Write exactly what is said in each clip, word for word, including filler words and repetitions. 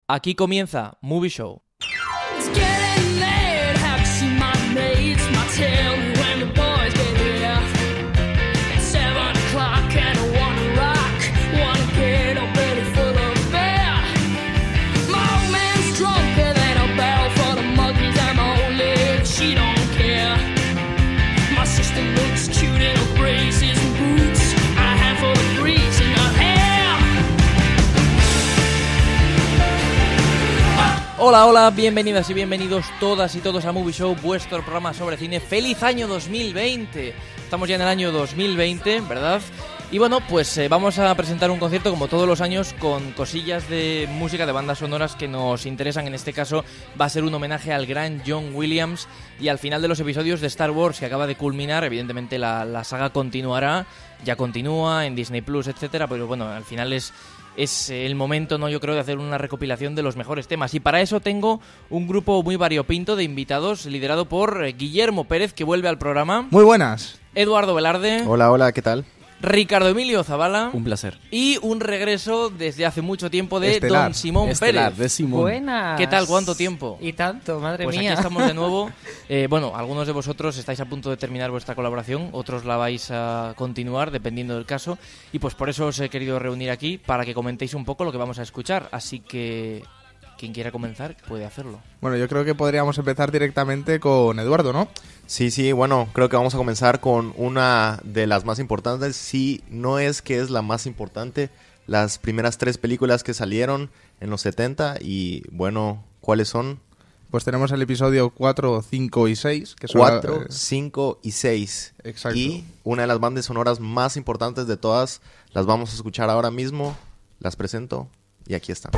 Aquí comienza Movie Show. Hola, hola, bienvenidas y bienvenidos todas y todos a Movie Show, vuestro programa sobre cine. ¡Feliz año dos mil veinte! Estamos ya en el año dos mil veinte, ¿verdad? Y bueno, pues eh, vamos a presentar un concierto como todos los años con cosillas de música, de bandas sonoras que nos interesan. En este caso va a ser un homenaje al gran John Williams y al final de los episodios de Star Wars que acaba de culminar. Evidentemente la, la saga continuará, ya continúa en Disney Plus, etcétera, pero bueno, al final es... Es el momento, ¿no? Yo creo, de hacer una recopilación de los mejores temas. Y para eso tengo un grupo muy variopinto de invitados, liderado por Guillermo Pérez, que vuelve al programa. Muy buenas. Eduardo Velarde. Hola, hola, ¿qué tal? Ricardo Emilio Zavala. Un placer. Y un regreso desde hace mucho tiempo de Estelar. Don Simón Estelar, Pérez. de Simón. Buenas. ¿Qué tal? ¿Cuánto tiempo? Y tanto, madre Pues mía. aquí estamos de nuevo. Eh, bueno, algunos de vosotros estáis a punto de terminar vuestra colaboración, otros la vais a continuar, dependiendo del caso. Y pues por eso os he querido reunir aquí, para que comentéis un poco lo que vamos a escuchar. Así que quien quiera comenzar puede hacerlo. Bueno, yo creo que podríamos empezar directamente con Eduardo, ¿no? Sí, sí, bueno, creo que vamos a comenzar con una de las más importantes. Si no es que es la más importante, las primeras tres películas que salieron en los setenta. Y bueno, ¿cuáles son? Pues tenemos el episodio cuatro, cinco y seis. Que son cuatro, eh, cinco y seis. Exacto. Y una de las bandas sonoras más importantes de todas, las vamos a escuchar ahora mismo. Las presento y aquí están.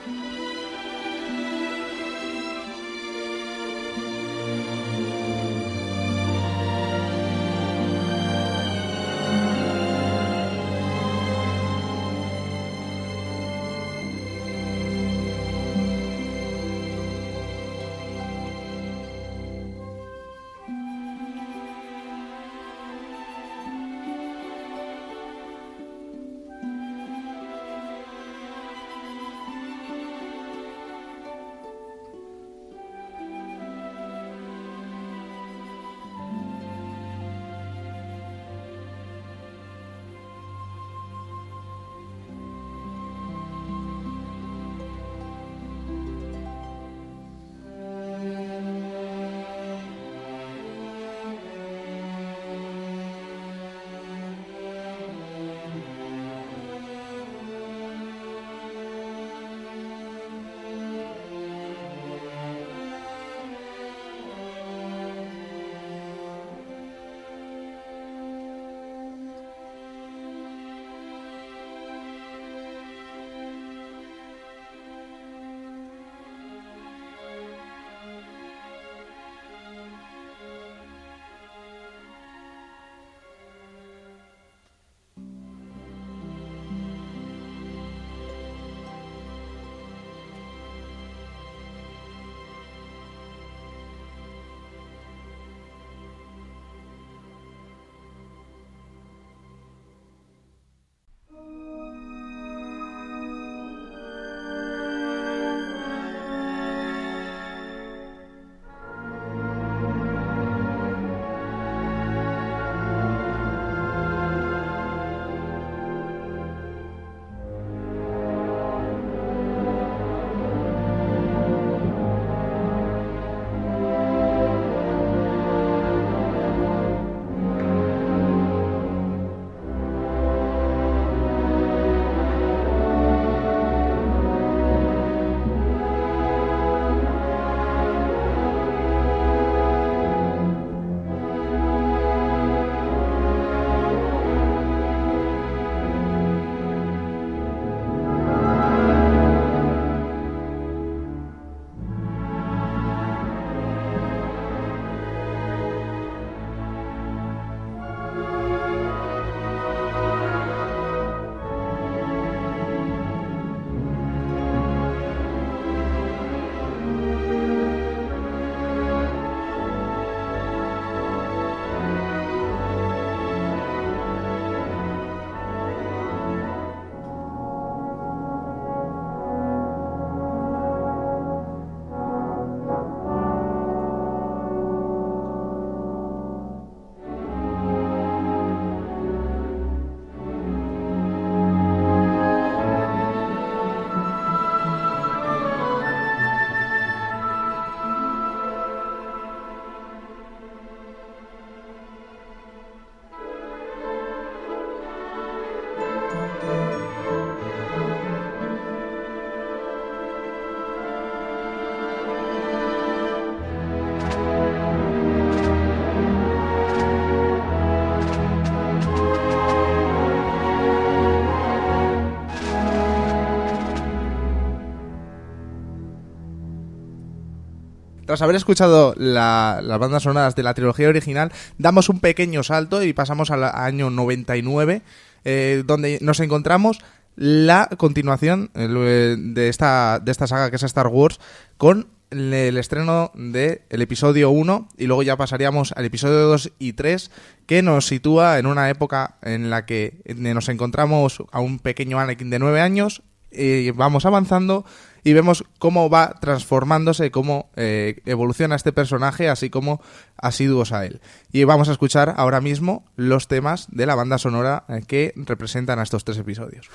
Tras haber escuchado la, las bandas sonoras de la trilogía original, damos un pequeño salto y pasamos al año noventa y nueve, eh, donde nos encontramos la continuación eh, de esta de esta saga que es Star Wars, con el estreno del episodio uno, y luego ya pasaríamos al episodio dos y tres, que nos sitúa en una época en la que nos encontramos a un pequeño Anakin de nueve años, y vamos avanzando y vemos cómo va transformándose, cómo eh, evoluciona este personaje, así como asiduos a él. Y vamos a escuchar ahora mismo los temas de la banda sonora eh, que representan a estos tres episodios.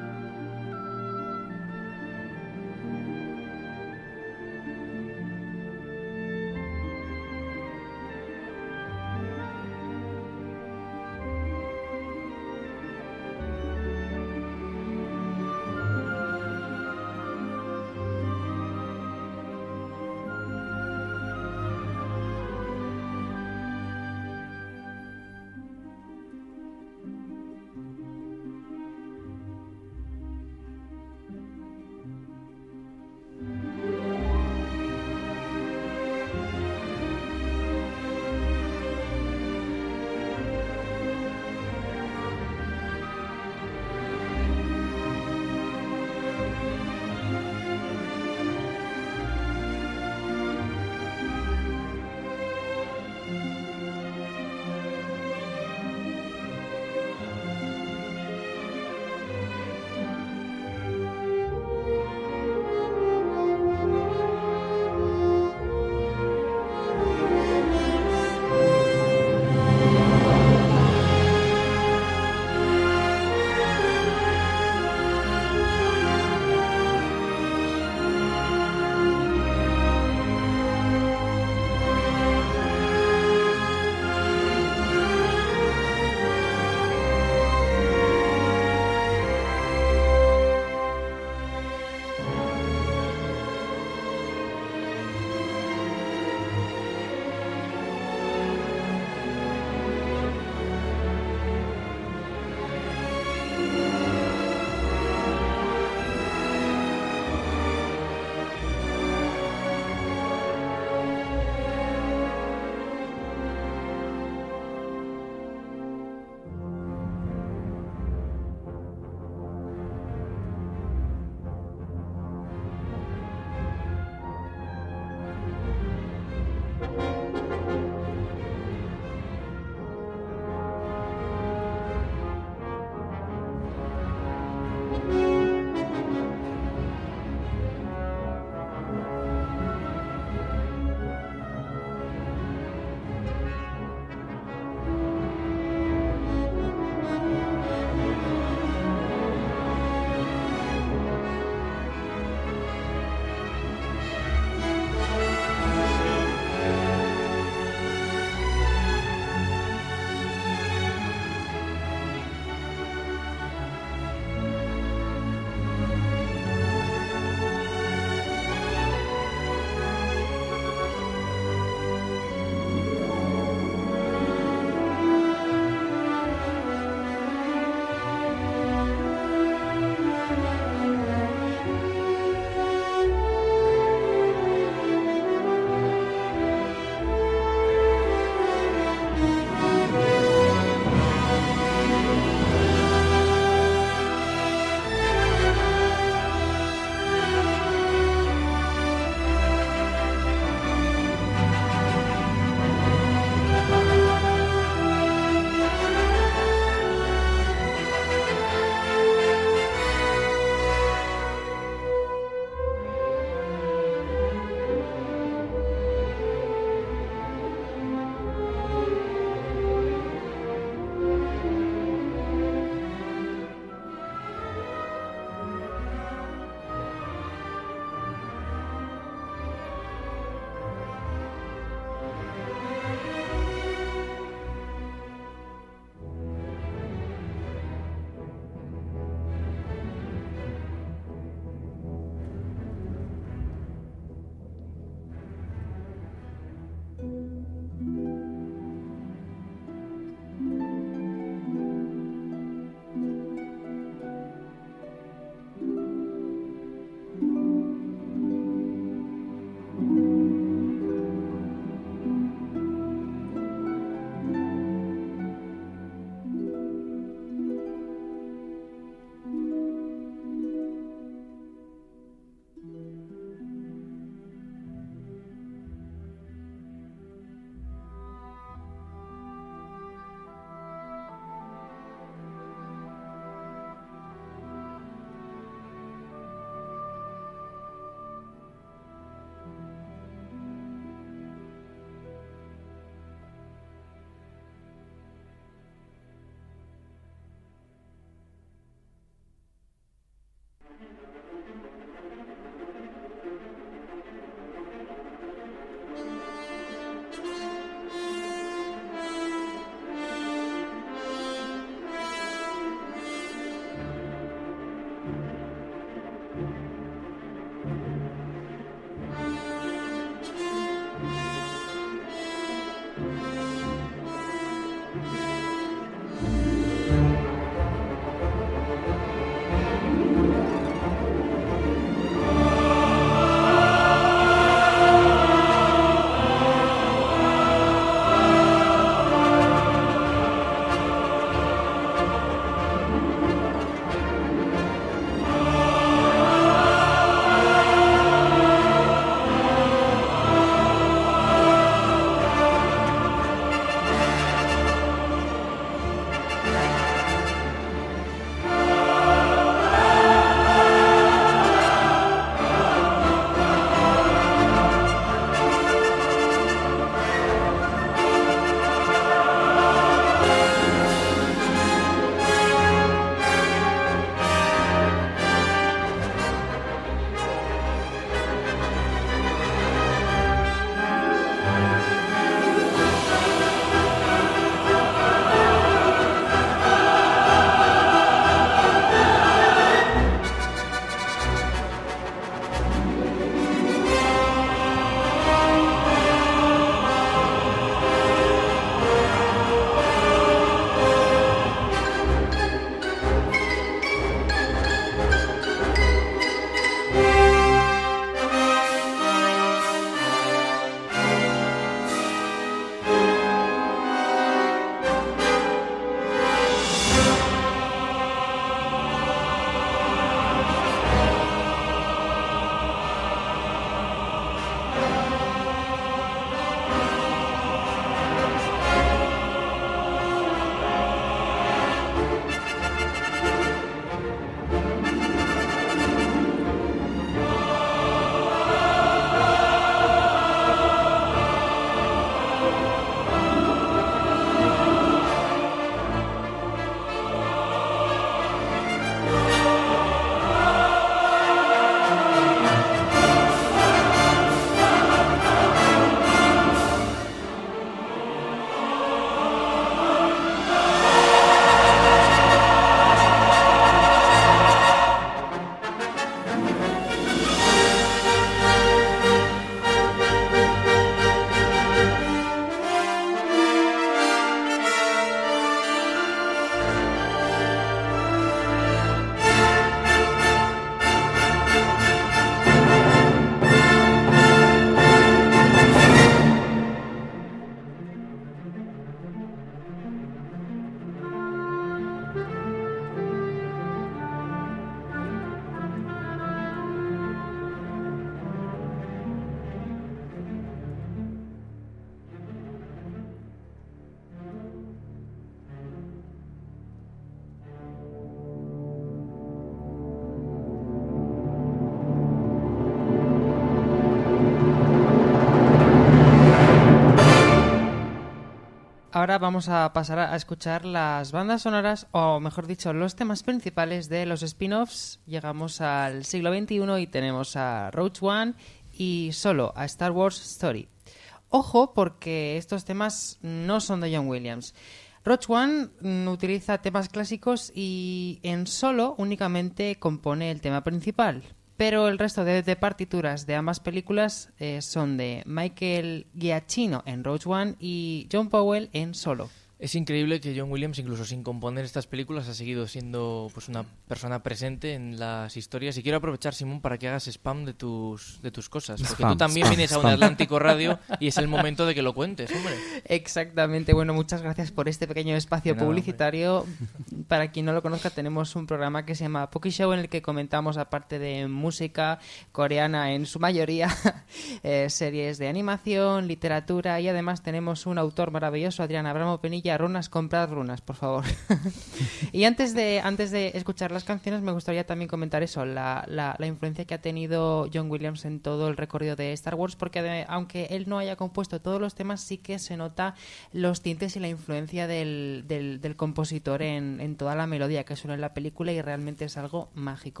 Ahora vamos a pasar a escuchar las bandas sonoras, o mejor dicho, los temas principales de los spin-offs. Llegamos al siglo veintiuno y tenemos a Rogue One y Solo, a Star Wars Story. Ojo, porque estos temas no son de John Williams. Rogue One mm, utiliza temas clásicos y en Solo únicamente compone el tema principal. Pero el resto de, de partituras de ambas películas eh, son de Michael Giacchino en Rogue One y John Powell en Solo. Es increíble que John Williams, incluso sin componer estas películas, ha seguido siendo pues una persona presente en las historias. Y quiero aprovechar, Simón, para que hagas spam de tus de tus cosas. Porque Spam, tú también spam, vienes a un spam. Atlántico Radio y es el momento de que lo cuentes, hombre. Exactamente. Bueno, muchas gracias por este pequeño espacio De nada, publicitario. Para quien no lo conozca, tenemos un programa que se llama Poki Show, en el que comentamos, aparte de música coreana en su mayoría, eh, series de animación, literatura, y además tenemos un autor maravilloso, Adrián Abramo Penilla. Runas, comprad runas, por favor. Y antes de antes de escuchar las canciones, me gustaría también comentar eso, la, la, la influencia que ha tenido John Williams en todo el recorrido de Star Wars, porque de- aunque él no haya compuesto todos los temas, sí que se nota los tintes y la influencia del, del, del compositor en, en toda la melodía que suena en la película, y realmente es algo mágico.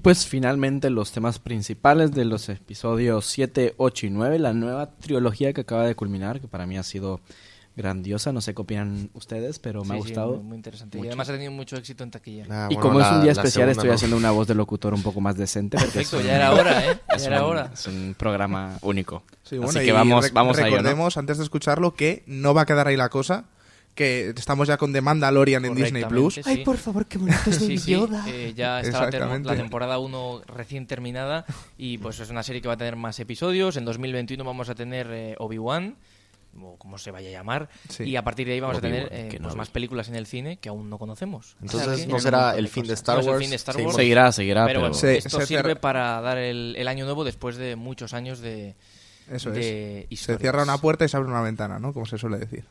pues finalmente los temas principales de los episodios siete, ocho y nueve, la nueva trilogía que acaba de culminar, que para mí ha sido grandiosa. No sé qué opinan ustedes, pero me Sí, ha sí, gustado. muy, muy interesante. mucho. Y además ha tenido mucho éxito en taquilla. Ah, Y bueno, como es la- un día la especial, segunda, estoy ¿no? haciendo una voz de locutor un poco más decente. porque Perfecto, es un- ya era hora, ¿eh? Ya es era un- hora. Es un programa único. Sí, bueno, Así y que vamos, rec- vamos a ello, ¿no? recordemos, antes de escucharlo, que no va a quedar ahí la cosa, que estamos ya con The Mandalorian en Disney Plus. Correctamente, sí. Ay, por favor, qué bonito es Sí, mi sí, Yoda. eh, ya está la, ter- Exactamente. la temporada uno recién terminada y pues es una serie que va a tener más episodios. En dos mil veintiuno vamos a tener eh, Obi-Wan, o como se vaya a llamar, Sí. y a partir de ahí vamos a Obi-Wan, tener eh, que no pues vi. más películas en el cine que aún no conocemos. Entonces, O sea que- ¿no será el fin de Star No es el Wars? fin de Star Seguimos- Wars. Seguirá, seguirá, Pero pero... bueno, Se- esto se sirve cierra- para dar el, el año nuevo después de muchos años de, Eso es. de Se historias. cierra una puerta y se abre una ventana, ¿no? Como se suele decir.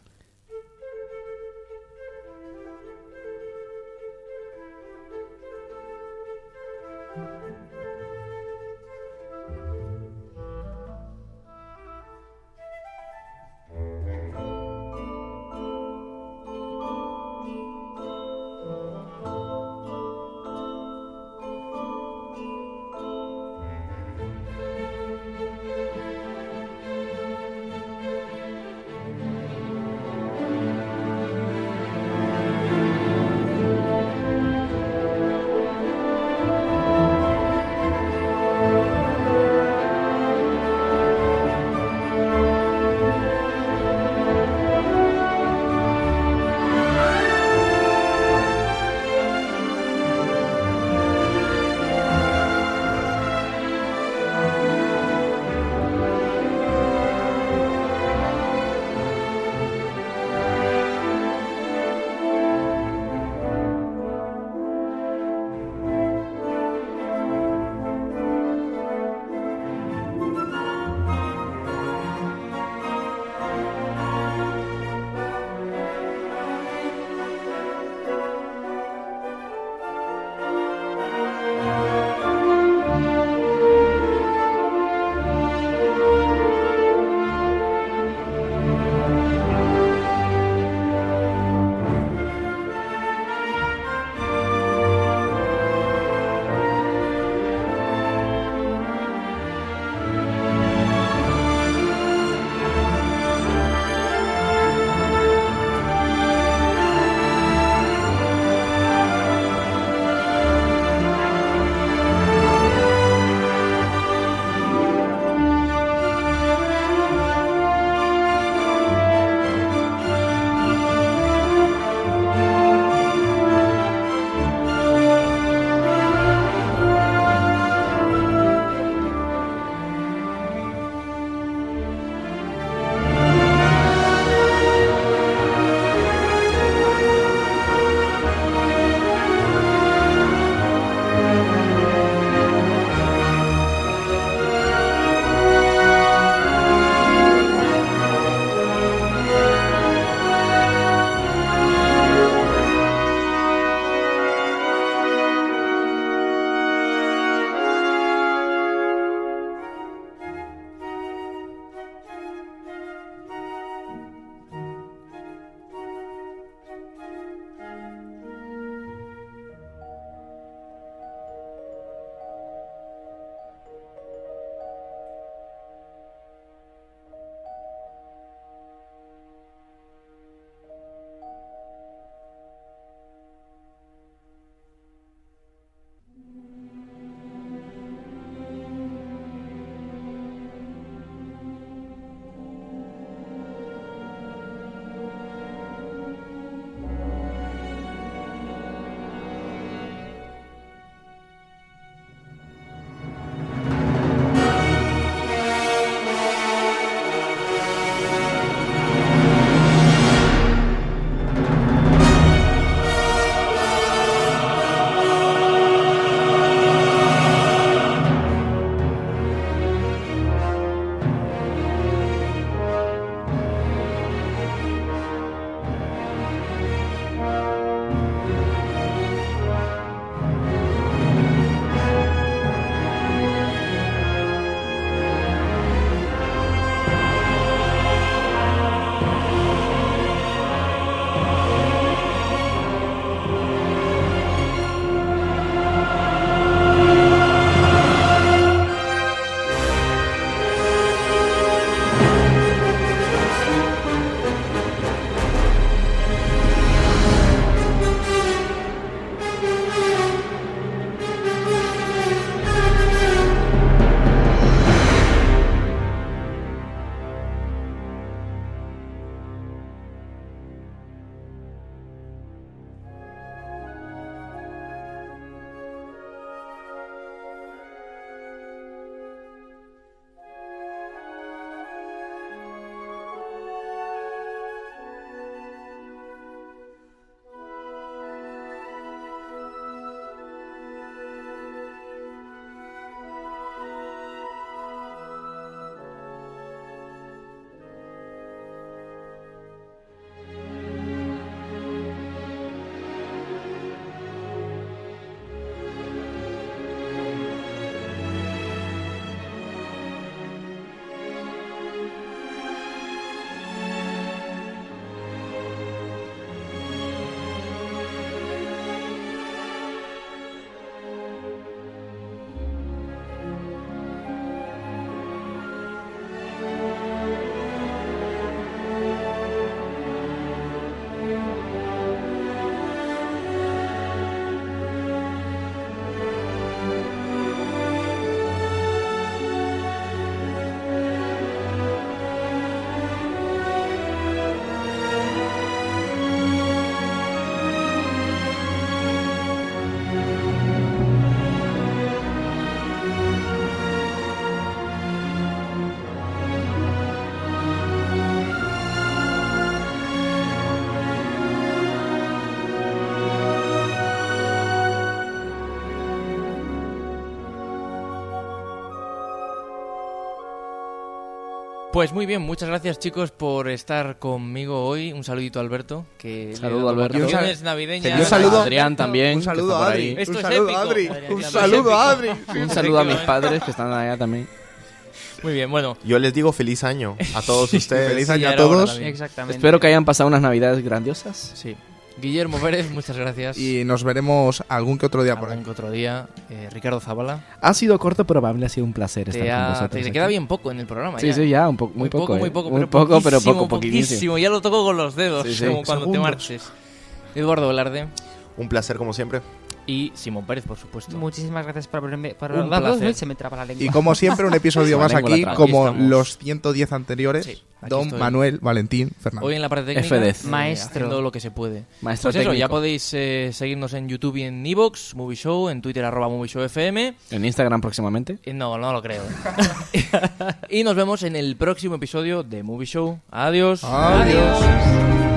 Pues muy bien, muchas gracias chicos por estar conmigo hoy. Un saludito a Alberto. Que Saludo, Alberto. Vacaciones navideñas. Y un saludo a Adrián también. Un saludo que está a por Adri. ahí. Esto Un es saludo a épico. Adri. Adrián, Un esto es saludo a Adri. Un saludo a mis padres que están allá también. Muy bien, bueno. Yo les digo feliz año a todos ustedes. Feliz Sí, año ya a era hora todos. también. Exactamente. Espero que hayan pasado unas navidades grandiosas. Sí. Guillermo Pérez, muchas gracias. Y nos veremos algún que otro día por Algún ahí. que otro día. Eh, Ricardo Zavala. Ha sido corto, pero para mí ha sido un placer estar Te, con ha- vosotros. te- te aquí. queda bien poco en el programa. Sí, ya. sí, ya, un poco, muy, Muy poco, poco, muy eh. poco, muy pero poco, pero poquísimo, poco, poquísimo. poquísimo. Ya lo toco con los dedos, Sí, sí. como cuando te Segundos. marches. Eduardo Velarde Un placer como siempre. y Simón Pérez, por supuesto. Muchísimas gracias por haberme... Por... Un Ah, placer. Se me traba la lengua. Y como siempre, un episodio Se me más lengua la aquí, traba. como Aquí estamos. los ciento diez anteriores. Sí, aquí Don estoy. Manuel, Valentín, Fernando. Hoy en la parte técnica, F D Z. eh, Maestro. haciendo lo que se puede. Maestro Pues eso, ya técnico. podéis eh, seguirnos en YouTube y en Evox, Movie Show, en Twitter arroba Movie Show F M. En Instagram próximamente. Eh, No, no lo creo. Y nos vemos en el próximo episodio de Movie Show. Adiós. Adiós. Adiós.